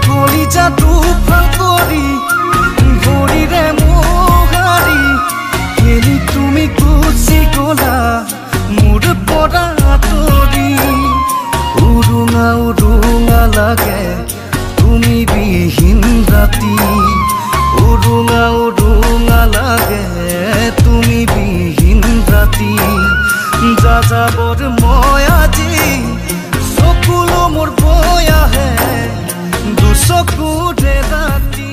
কলিজাটো ফাল কৰি ভৰিৰে মোহাৰি কেনি তুমি গুচি গলা মোৰ পৰা আঁতৰি উৰুঙা উৰুঙা লাগে তুমি বিহীন ৰাতি উৰুঙা উৰুঙা লাগে তুমি বিহীন ৰাতি যাযাবৰ মই আজি চকুলো মোৰ বৈ আহে দুচকুৰে ৰাতি